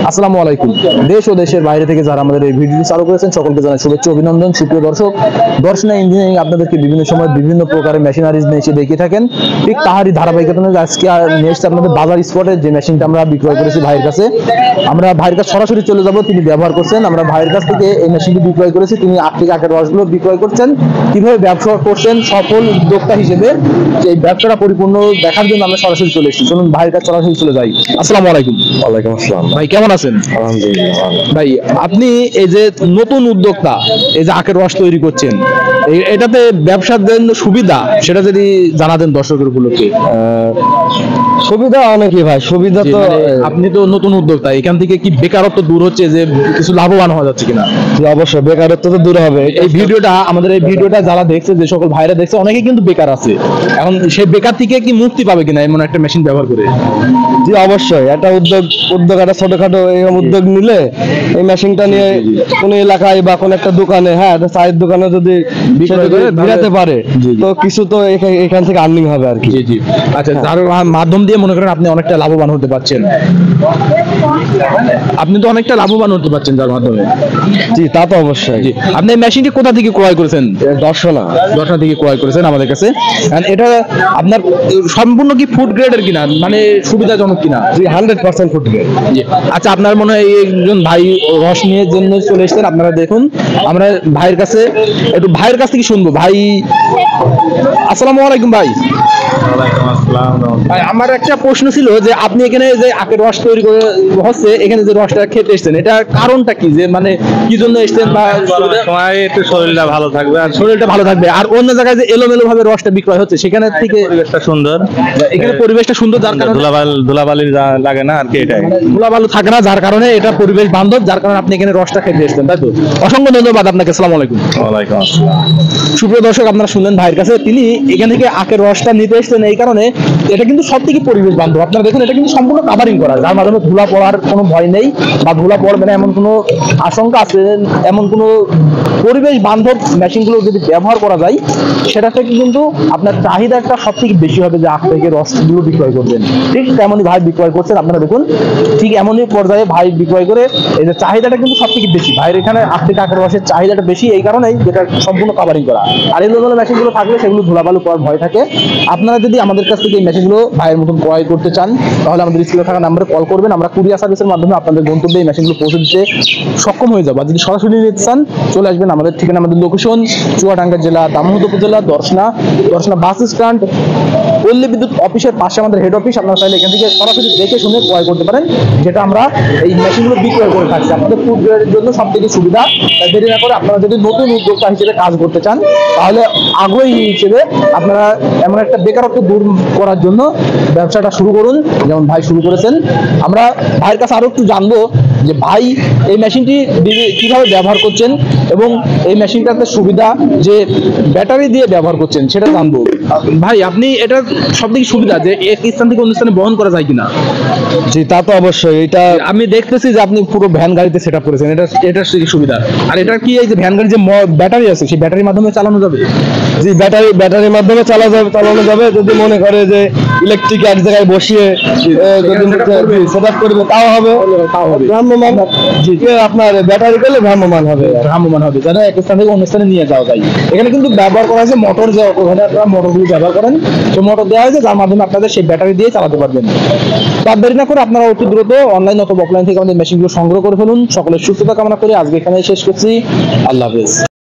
আসসালামু আলাইকুম। দেশ ও দেশের বাইরে থেকে যারা আমাদের এই ভিডিওটি চালু করেছেন সকলকে জানাই শুভেচ্ছা অভিনন্দন। সুপ্রিয় দর্শক, দর্শনা ইঞ্জিনিয়ারিং আপনাদেরকে বিভিন্ন সময় বিভিন্ন প্রকারের মেশিনারিজ নিয়ে এসে দেখিয়ে থাকেন। ঠিক তাহারই ধারাবাহিকতা আজকে নিয়ে এসেছে আপনাদের বাজার স্পটে যে মেশিনটা আমরা বিক্রয় করেছি ভাইয়ের কাছে। আমরা ভাইয়ের কাছে সরাসরি চলে যাব, তিনি ব্যবহার করছেন। আমরা ভাইয়ের কাছ থেকে এই মেশিনটি বিক্রয় করেছি, তিনি আখ থেকে আখের রসগুলো বিক্রয় করছেন। কিভাবে ব্যবসা করছেন সফল উদ্যোক্তা হিসেবে এই ব্যবসাটা পরিপূর্ণ দেখার জন্য আমরা সরাসরি চলে এসেছি। চলুন ভাইয়ের কাছে সরাসরি চলে যাই। আসসালামু আলাইকুম। ওয়ালাইকুম আসসালাম। ভাই কেমন আছেন? আলহামদুলিল্লাহ। ভাই আপনি এই যে নতুন উদ্যোক্তা, এই যে আখের রস তৈরি করছেন, এটাতে ব্যবসার জন্য সুবিধা সেটা যদি জানাতেন দর্শকের উপলক্ষে। সুবিধা অনেকই ভাই, সুবিধা তো আপনি তো নতুন উদ্যোক্তা, এখান থেকে কি বেকারত্ব দূর হচ্ছে, যে কিছু লাভবান হওয়া যাচ্ছে কিনা? অবশ্যই বেকারত্ব তো দূর হবে। এই ভিডিওটা আমাদের এই ভিডিওটা যারা দেখছে, যে সকল ভাইরা দেখছে, অনেকে কিন্তু বেকার আছে। এখন সেই বেকার থেকে কি মুক্তি পাবে কিনা এমন একটা মেশিন ব্যবহার করে? জি অবশ্যই, একটা উদ্যোগ একটা ছোটখাটো উদ্যোগ নিলে এই মেশিনটা নিয়ে কোনো এলাকায় বা কোনো একটা দোকানে, হ্যাঁ চায়ের দোকানে যদি ভিড়াতে পারে তো কিছু তো এখান থেকে আর্নিং হবে আর কি। জি জি। আচ্ছা, যার মাধ্যম দিয়ে মনে করেন আপনি অনেকটা লাভবান হতে পারছেন। আপনি তো অনেকটা লাভবান হতে পারছেন যার মাধ্যমে। জি তা তো অবশ্যই। জি, আপনি এই মেশিনটি কোথা থেকে ক্রয় করেছেন? দর্শনা থেকে ক্রয় করেছেন আমাদের কাছে। এটা আপনার সম্পূর্ণ কি ফুড গ্রেডের কিনা, মানে সুবিধাজনক কিনা? জি 100% ফুড গ্রেড। জি। আচ্ছা, আপনার মনে হয় একজন ভাই রস নিয়ে জন্য চলে এসেছেন। আপনারা দেখুন, আমরা ভাইয়ের কাছে একটু ভাইয়ের কাছ থেকে শুনবো। ভাই আসসালামু আলাইকুম। ভাই ভাই আমার একটা প্রশ্ন ছিল, যে আপনি এখানে যে আখের রস তৈরি করে হচ্ছে, এখানে যে রসটা খেতে এসেছেন, এটা কারণটা কি? যে মানে কি জন্য এসেছেন? বা একটু শরীরটা ভালো থাকবে, আর শরীরটা ভালো থাকবে। আর অন্য জায়গায় যে এলোমেলো ভাবে রসটা বিক্রয় হচ্ছে, সেখানে থেকে পরিবেশটা সুন্দর, এখানে পরিবেশটা সুন্দর, যার কারণে ধুলাবালি লাগে না আর কি। এটাই ধুলাবালু থাকে না, যার কারণে এটা পরিবেশ বান্ধব, যার কারণে আপনি এখানে রসটা খেতে এসেছেন, তাই তো? অসংখ্য ধন্যবাদ আপনাকে। আসসালামু আলাইকুম। ওয়ালাইকুম আসসালাম। সুপ্রিয় দর্শক, আপনারা শুনলেন ভাইয়ের কাছে, তিনি এখান থেকে আখের রসটা নিতে এসেছেন এই কারণে এটা কিন্তু সব থেকে পরিবেশ বান্ধব। আপনারা দেখুন, এটা কিন্তু সম্পূর্ণ কাভারিং করা, যার মাধ্যমে ধুলা পড়ার কোনো ভয় নেই, বা ধুলা পড়বে না এমন কোনো আশঙ্কা আছে। এমন কোনো পরিবেশ বান্ধব মেশিনগুলো যদি ব্যবহার করা যায়, সেটা থেকে কিন্তু আপনার চাহিদাটা সব থেকে বেশি হবে, যে আখ থেকে রসগুলো বিক্রয় করবেন। ঠিক তেমনই ভাই বিক্রয় করছেন। আপনারা দেখুন, ঠিক এমনই পর্যায়ে ভাই বিক্রয় করে এই যে চাহিদাটা কিন্তু সব থেকে বেশি। ভাইয়ের এখানে আখ থেকে আখের রসের চাহিদাটা বেশি এই কারণেই, যেটা সম্পূর্ণ কাভারিং করা। আর এই ধরনের মেশিনগুলো থাকলে সেগুলো ধুলাবালু পড়ার ভয় থাকে। আপনারা যদি আমাদের কাছ থেকে এই মেশিনগুলো ভাইয়ের মতন ক্রয় করতে চান, তাহলে আমাদের স্ক্রিনে থাকা নাম্বারে কল করবেন। আমরা কুরিয়ার সার্ভিসের মাধ্যমে আপনাদের গন্তব্যে এই মেশিনগুলো পৌঁছে দিতে সক্ষম হয়ে যাবো। আর যদি সরাসরি নিতে চান, চলে আসবেন আমাদের ঠিকানা, আমাদের লোকেশন চুয়াডাঙ্গা জেলা, দামোহর উপজেলা, দর্শনা বাস স্ট্যান্ড, পল্লী বিদ্যুৎ অফিসের পাশে আমাদের হেড অফিস। আপনারা চাইলে এখান থেকে সরাসরি দেখে শুনে ক্রয় করতে পারেন, যেটা আমরা এই মেশিনগুলো বিক্রয় করে থাকছি আপনাদের ফুড গ্রেডের জন্য সব থেকে সুবিধা। তাই দেরি না করে আপনারা যদি নতুন উদ্যোক্তা হিসেবে কাজ করতে চান, তাহলে আগ্রহী হিসেবে আপনারা এমন একটা বেকারত্ব দূর করার জন্য ব্যবসাটা শুরু করুন, যেমন ভাই শুরু করেছেন। আমরা ভাইয়ের কাছে আরো একটু জানবো, যে ভাই এই মেশিনটি কিভাবে ব্যবহার করছেন, এবং এই মেশিনটাতে সুবিধা যে ব্যাটারি দিয়ে ব্যবহার করছেন সেটা জানবো। ভাই আপনি এটা সব থেকে সুবিধা যে এক স্থান থেকে অন্য স্থানে বহন করা যায় কিনা? জি তা তো অবশ্যই। এটা আমি দেখতেছি যে আপনি পুরো ভ্যান গাড়িতে সেট আপ করেছেন, এটা সুবিধা। আর এটা কি, এই যে ভ্যান গাড়ির যে ব্যাটারি আছে, সেই ব্যাটারির মাধ্যমে চালানো যাবে? জি ব্যাটারির মাধ্যমে চালানো যাবে। যদি মনে করে যে ইলেকট্রিক এক জায়গায় বসিয়ে যদি সেট আপ করবে, তাও হবে। ভ্রাম্যমান, আপনার ব্যাটারি করলে ভ্রাম্যমান হবে, যেন এক স্থান থেকে অন্য স্থানে নিয়ে যাওয়া যায়। এখানে কিন্তু ব্যবহার করা হয়েছে মোটর, যে ওখানে আপনারা মোটরগুলো ব্যবহার করেন, সেই মোটর দেওয়া হয়েছে, যার মাধ্যমে আপনাদের সেই ব্যাটারি দিয়ে চালাতে পারবেন। তার দেরি না করে আপনারা অতি দ্রুত অনলাইন অথবা অফলাইন থেকে আমাদের মেশিনগুলো সংগ্রহ করে ফেলুন। সকলের সুস্থতা কামনা করে আজকে এখানে শেষ করছি। আল্লাহ হাফেজ।